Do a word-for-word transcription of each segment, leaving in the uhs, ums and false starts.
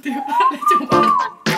點解你做乜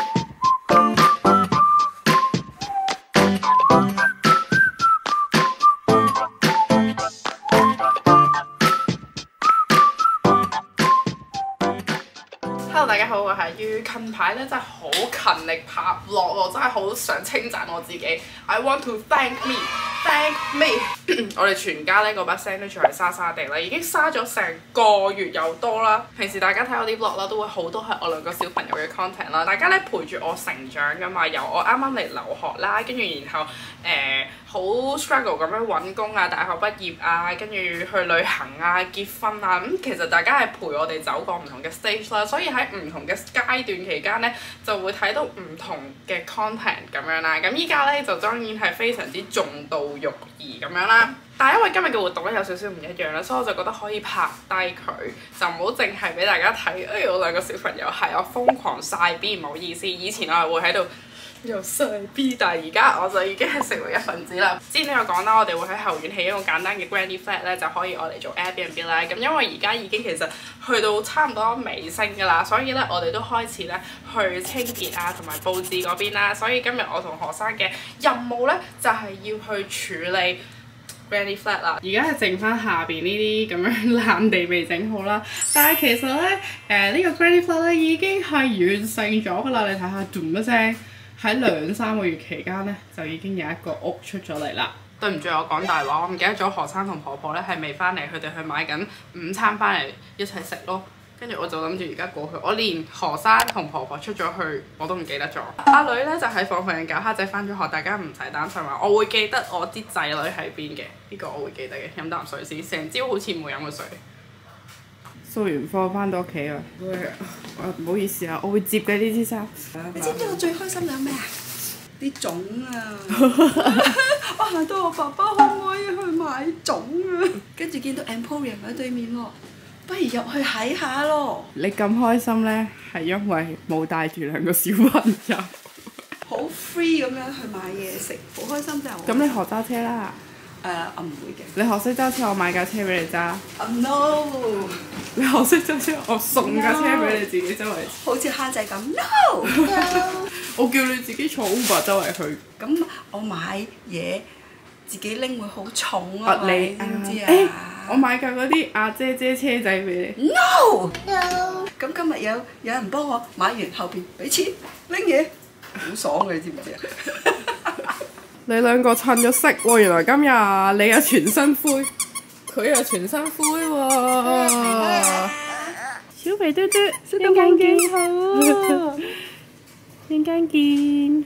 ？Hello， 大家好，我係於近排咧真係好勤力拍 vlog 喎，真係好想稱讚我自己。I want to thank me，thank me 。我哋全家咧嗰把聲都仲係沙沙地啦，已經沙咗成個月有多啦。平時大家睇我啲 vlog 啦，都會好多係我兩個小朋友嘅 content 啦。大家咧陪住我成長㗎嘛，由我啱啱嚟留學啦，跟住然後誒好、呃、struggle 咁樣揾工啊，大學畢業啊，跟住去旅行啊，結婚啊，咁、嗯、其實大家係陪我哋走過唔同嘅 stage 啦，所以喺唔同嘅階段期間咧，就會睇到唔同嘅 content 咁樣啦。咁依家咧就當然係非常之重度育兒咁樣啦。但係因為今日嘅活動咧有少少唔一樣啦，所以我就覺得可以拍低佢，就唔好淨係俾大家睇。哎，我兩個小朋友係我瘋狂晒 B， 唔好意思。以前我係會喺度又晒 B， 但係而家我就已經係成為一份子啦。之前都有講啦，我哋會喺後院起一個簡單嘅 granny flat 咧，就可以我嚟做 Airbnb 啦。咁因為而家已經其實去到差唔多尾聲㗎啦，所以咧我哋都開始咧去清潔啊同埋佈置嗰邊啦。所以今日我同何生嘅任務咧就係、是、要去處理Granny flat 啦，而家係剩翻下邊呢啲咁樣爛地未整好啦，但係其實咧誒、呃這個、呢個 Granny flat 咧已經係完成咗㗎啦，你睇下，咚一聲喺兩三個月期間咧就已經有一個屋出咗嚟啦。對唔住，我講大話，我唔記得咗何生同婆婆咧係未翻嚟，佢哋去買緊午餐翻嚟一齊食咯。跟住我就諗住而家過去，我連何生同婆婆出咗去我都唔記得咗。阿女咧就喺房瞓緊覺，蝦仔翻咗學，大家唔使擔心話，我會記得我啲仔女喺邊嘅，呢、這個我會記得嘅。飲啖水先，成朝好似冇飲過水。掃完課翻到屋企啦，唔好意思啊，我會接嘅呢支衫。 你知唔知我最開心有咩啊？啲粽啊！我行到我爸爸可唔可以去買粽啊？跟住見到 Emporium 喺對面喎。不如入去睇下咯！ 你咁開心呢，係因為冇帶住兩個小朋友， 好 free 咁樣去買嘢食，好開心就。 咁你學揸車啦？ 誒、uh, 我唔會嘅。 你學識揸車，我買架車俾你揸。 Uh, no！ 你學識揸車，我送架車俾你自己周圍。 好似蝦仔咁 ，no！ no. 我叫你自己坐 Uber 周圍去。 咁我買嘢自己拎會好重啊！ 你知唔知啊？ 欸我買架嗰啲阿姐姐車仔俾你。 No no。咁今日有有人幫我買完後邊俾錢拎嘢，好爽嘅，你知唔知啊？ 你兩個襯咗色喎，原來今日你又全身灰，佢又全身灰喎。小肥嘟嘟，陣間見好。陣間見。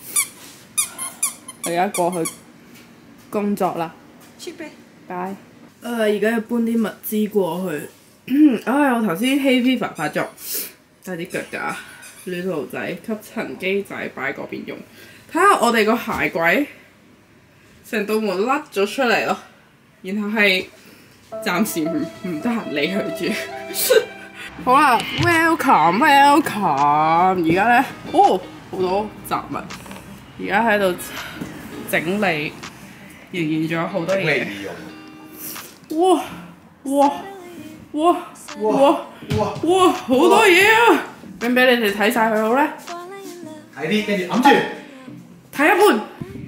我而家過去工作啦。 切俾。 拜。誒而家要搬啲物資過去，唉、哎！我頭先 hay fever 發作，帶啲腳架、暖爐仔、吸塵機仔擺嗰邊用。睇下我哋個鞋櫃，成道門甩咗出嚟咯，然後係暫時唔唔得閒理佢住。好啦 ，welcome welcome，而家咧，哦好多雜物，而家喺度整理，仍然仲有好多嘢。哇哇哇哇哇哇好多嘢啊！俾唔俾你哋睇晒佢好咧？ 睇啲，跟住揞住， 睇一半。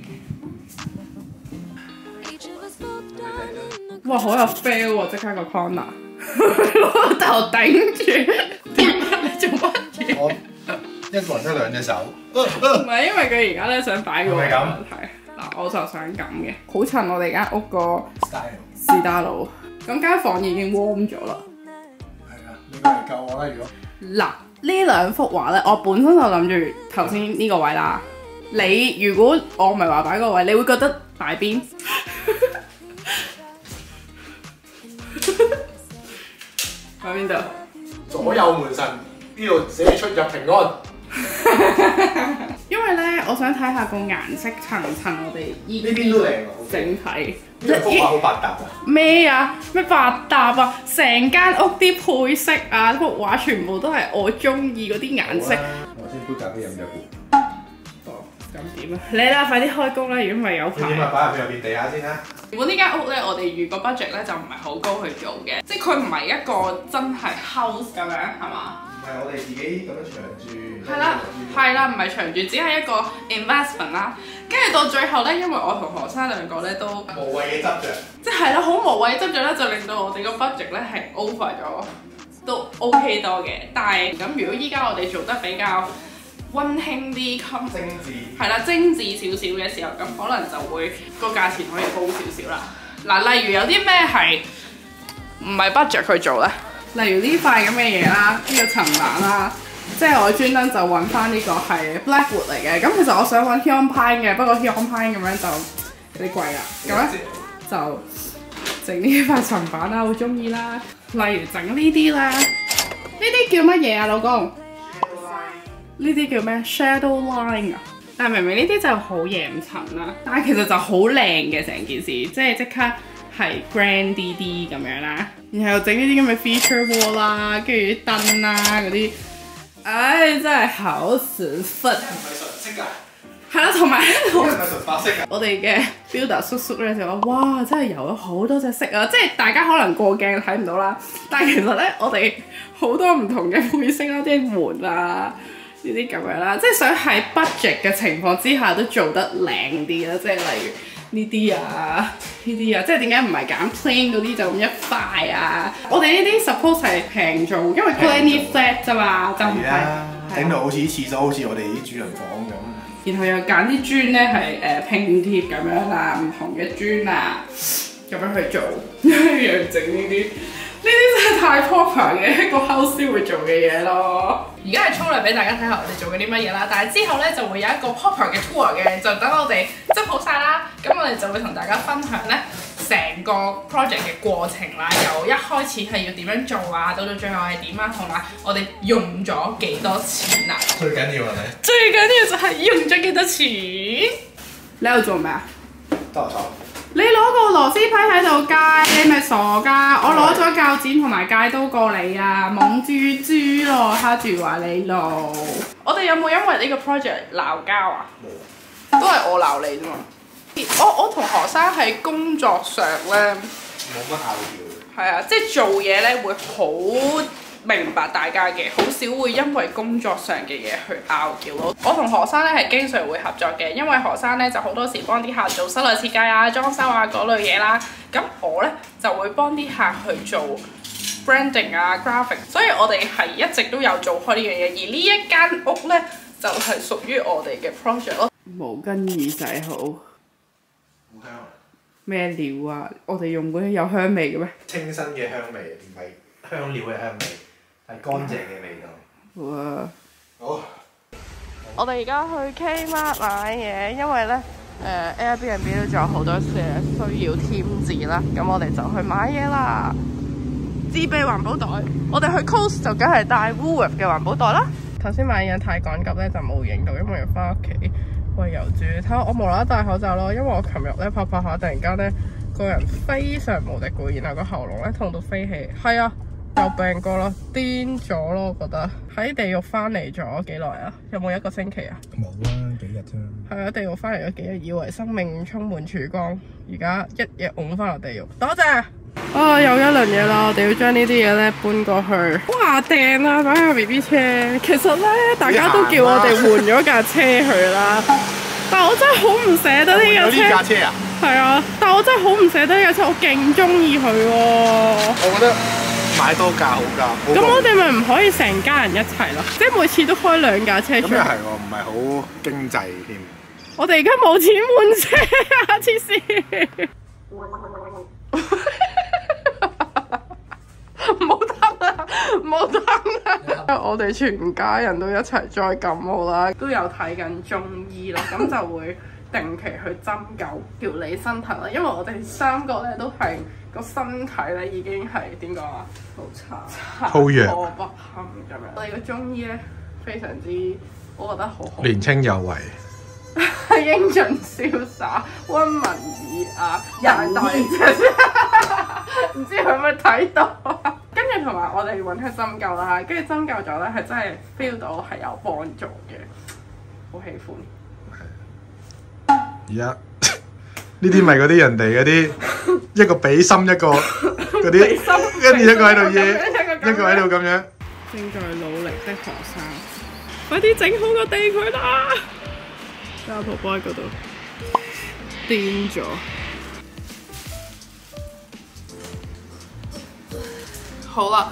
哇！好有 feel 喎，即刻個 corner， 攞個頭頂住。點解你做乜嘢？ 我一個人得兩隻手。 唔係因為佢而家咧想擺個係咪咁？ 係嗱，我就想咁嘅，好襯我哋間屋個 style。 士打佬，咁間房已經 warm 咗啦。 係啊，呢個係夠我啦，如果。 嗱，呢兩幅畫咧，我本身就諗住頭先呢個位啦。你如果我唔係話擺個位，你會覺得擺邊？擺邊度？ 左右門神呢度寫出入平安。 因為咧，我想睇下個顏色襯唔襯我哋依呢邊都靚喎， 整體。 呢幅畫好百搭啊！ 咩啊？咩百搭啊？成間屋啲配色啊，幅畫全部都係我中意嗰啲顏色。 我先杯咖啡飲咗杯。 哦，咁點啊？嚟啦，快啲開工啦！如果唔係有排。 點啊？擺入去入邊地下先啦。 原本呢間屋咧，我哋預個 budget 咧就唔係好高去做嘅，即係佢唔係一個真係 house 咁樣，係嘛？ 係我哋自己咁樣長住。 係啦，係啦，唔係長住，只係一個 investment 啦。跟住到最後咧，因為我同何生兩個咧都無謂嘅執着， 即係啦，好無謂執着咧，就令到我哋個 budget 咧係 over 咗，都 OK 多嘅。但係咁，如果依家我哋做得比較溫馨啲、 精緻係啦，精緻少少嘅時候，咁可能就會個價錢可以高少少啦。嗱，例如有啲咩係唔係 budget 去做咧？例如呢塊咁嘅嘢啦，呢、呢個層板啦，即係我專登就揾翻呢個係 Blackwood 嚟嘅。咁其實我想揾 Huon Pine 嘅，不過 Huon Pine 咁樣就有啲貴啦。咁咧就整呢塊層板啦，好中意啦。例如整呢啲咧，呢啲叫乜嘢啊，老公？呢啲叫咩 ？Shadow line 啊！但係明明呢啲就好嚴塵啦，但係其實就好靚嘅成件事，即係即刻係 grand 啲啲咁樣啦。然後整呢啲咁嘅 feature wall 啦，跟住啲燈啦嗰啲，唉真係好屎忽。 唔係純色㗎。 係啦，同埋呢個唔係純白色㗎。 我哋嘅 builder 叔叔咧就話：哇，真係油咗好多隻色啊！即係大家可能過鏡睇唔到啦，但係其實咧我哋好多唔同嘅配色啦，即係門啊。呢啲咁樣啦，即係想喺 budget 嘅情況之下都做得靚啲啦，即係例如呢啲啊，呢啲啊，即係點解唔係揀 plain 嗰啲就咁一塊啊？我哋呢啲 suppose 係平做，因為 granite flat 啫嘛，就唔係整到好似廁所，好似我哋啲主人房咁。 然後又揀啲磚咧係誒拼貼咁樣啊，唔同嘅磚啊，咁樣去做，又整呢啲。呢啲真係太 proper 嘅一個 house 會做嘅嘢咯。而家係粗略俾大家睇下我哋做緊啲乜嘢啦，但係之後咧就會有一個 proper 嘅 tour 嘅，就等我哋執好晒啦。咁我哋就會同大家分享咧成個 project 嘅過程啦，由一開始係要點樣做啊，到到最後係點啊，同埋我哋用咗幾多錢啊。 最緊要係咪？ 最緊要就係用咗幾多錢。你喺度做咩啊？ 得我手。 你攞個螺絲批喺度戒，你咪傻㗎！我攞咗鉸剪同埋戒刀過嚟啊，懵豬豬咯，蝦住話你咯。我哋有冇因為呢個 project 鬧交啊？冇，都係我鬧你啫嘛。我我同何生喺工作上咧， 冇乜拗撬。 係啊，即係做嘢咧會好明白大家嘅，好少會因為工作上嘅嘢去拗撬咯。我同何生咧係經常會合作嘅，因為何生咧就好多時幫啲客做室內設計啊、裝修啊嗰類嘢啦。咁我咧就會幫啲客去做 branding 啊、graphic， 所以我哋係一直都有做開呢樣嘢。而呢一間屋咧就係屬於我哋嘅 project 咯。毛巾耳仔好， 好香啊！ 咩料啊？我哋用嗰啲有香味嘅咩？ 清新嘅香味，唔係香料嘅香味。係乾淨嘅味道。 哇！ 好。 我哋而家去 Kmart 買嘢，因為咧誒、呃、Airbnb 都仲有好多嘢需要添置啦，咁我哋就去買嘢啦。自備環保袋，我哋去 Coast 就梗係帶 Woolworth 嘅環保袋啦。頭先買嘢太趕急咧，就冇影到，因為要翻屋企餵油豬。睇下我無啦啦戴口罩咯，因為我琴日咧拍拍下，突然間咧個人非常無敵攰，然後個喉嚨咧痛到飛起。係啊！有病過咯，癲咗咯，我覺得喺地獄翻嚟咗幾耐啊？有冇一個星期啊？ 冇啦，幾日啫。 係啊，地獄翻嚟咗幾日，以為生命充滿曙光，而家一夜拱翻落地獄。多謝。啊，又一輪嘢啦，我哋要將呢啲嘢咧搬過去。哇，掟啊，擺下 B B 車。其實咧，大家都叫我哋換咗架車去啦，但係我真係好唔捨得呢架車。 呢架車啊？ 係啊，但係我真係好唔捨得呢架車，我勁中意佢喎。 我覺得。買多架好㗎，咁我哋咪唔可以成家人一齊咯？即係每次都開兩架車出。 咁又係喎，唔係好經濟添。 我哋而家冇錢換車啊！黐線，冇得啦，冇得啦！我哋全家人都一齊再感冒啦，都有睇緊中醫咯，咁就會定期去針灸調理身體啦。因為我哋三個咧都係。個身體咧已經係點講啊？好差， 好弱， 破不堪咁樣。我哋個中醫咧非常之，我覺得好好。 年青有為， 英俊瀟灑，溫文爾雅，人代唔知佢有冇睇到啊？跟住同埋我哋揾佢針灸啦，跟住針灸咗咧係真係 feel 到係有幫助嘅，好喜歡。 而家。呢啲咪嗰啲人哋嗰啲一個比心一個嗰啲，跟住一個喺度耶，一個喺度咁樣。 正在努力的學生，快啲整好個地佢啦！阿婆婆喺嗰度癲咗。好啦，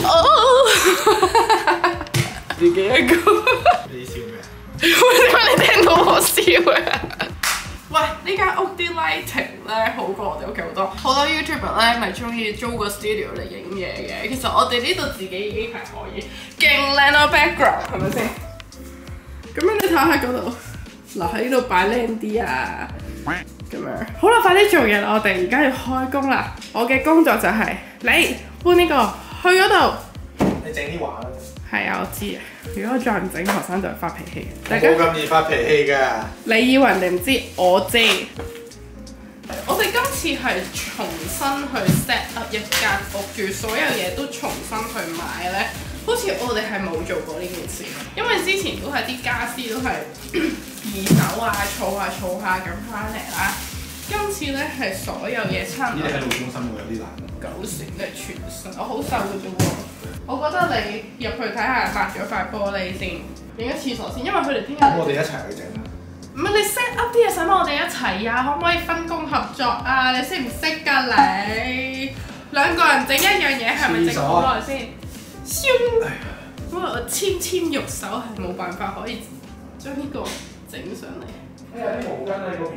自己一個。 你笑咩？ 點解你聽到我笑嘅？喂，呢間屋啲 lighting 咧好過我哋屋企好多，好多 YouTuber 咧咪中意租個 studio 嚟影嘢嘅。其實我哋呢度自己已經係可以勁靚咯 background， 係咪先？咁樣你睇下喺嗰度，嗱喺呢度擺靚啲啊，咁樣。好啦，快啲做嘢啦！我哋而家要開工啦。我嘅工作就係、是、你搬呢、這個去嗰度。 你整啲畫啦。係啊，我知啊。如果我再唔整，學生就會發脾氣。 我冇咁易發脾氣㗎。 你以為人哋唔知，我知。我哋今次係重新去 set up 一間屋，住所有嘢都重新去買咧。好似我哋係冇做過呢件事，因為之前都係啲家私都係二手啊，儲下儲下咁翻嚟啦。今次咧係所有嘢差唔多。 呢啲喺路中心會有啲難。 九成都係全新，我好瘦嘅啫喎。我覺得你入去睇下抹咗塊玻璃先，影咗廁所先，因為佢哋聽日。 咁我哋一齊去整啦。 唔係你 set up 啲嘢使乜我哋一齊啊？可唔可以分工合作啊？你識唔識㗎你？兩個人整一樣嘢係咪整好耐先？燒！因為我纖纖玉手係冇辦法可以將呢個整上嚟。 有啲毛巾喺嗰邊。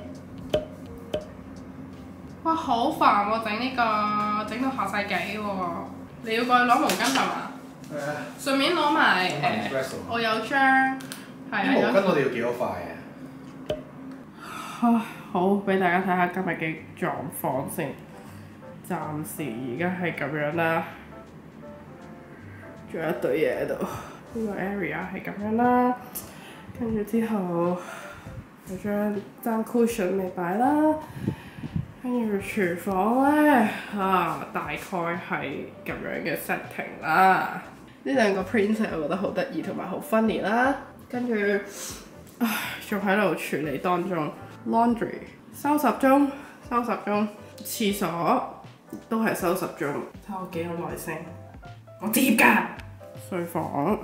哇！好煩喎，整呢個整到下世紀喎。你要過去攞毛巾係嘛？ 係啊。 順便攞埋誒，我有張係啊。 毛巾我哋要幾多塊啊？ 唉，好，俾大家睇下今日嘅狀況先。暫時而家係咁樣啦，仲有一堆嘢喺度。呢個 area 係咁樣啦，跟住之後有張爭 cushion 未擺啦。跟住廚房咧啊，大概係咁樣嘅 setting 啦。呢兩個 print 我覺得好得意同埋好 funny 啦。跟住唉，仲喺度處理當中 ，laundry 收拾中，收拾中，廁所都係收拾中。睇我幾有耐性，我貼㗎。睡房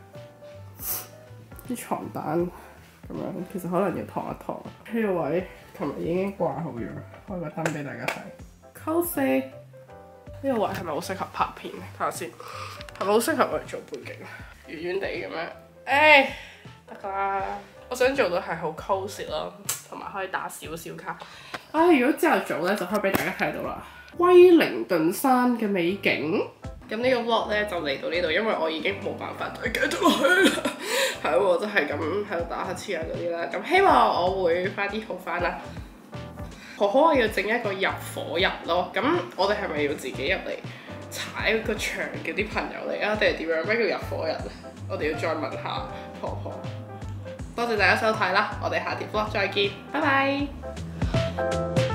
啲床單咁樣，其實可能要燙一燙。呢個位琴日已經掛好咗。開個燈俾大家睇。Cozy 呢個位係咪好適合拍片？睇下先，係咪好適合我哋做背景？圓圓地咁樣，誒得啦。我想做到係好 cozy 咯，同埋可以打少少卡。唉、哎，如果朝頭早咧就可以俾大家睇到啦。威靈頓山嘅美景。咁呢個 vlog 咧就嚟到呢度，因為我已經冇辦法再繼續落去啦。係喎，真係咁喺度打乞嗤啊嗰啲啦。咁希望我會快啲好翻啦。可可我要整一個入伙日咯，咁我哋係咪要自己入嚟踩個牆叫啲朋友嚟啊？定係點樣？咩叫入伙日咧？我哋要再問下婆婆。多謝大家收睇啦，我哋下條 vlog 再見，拜拜。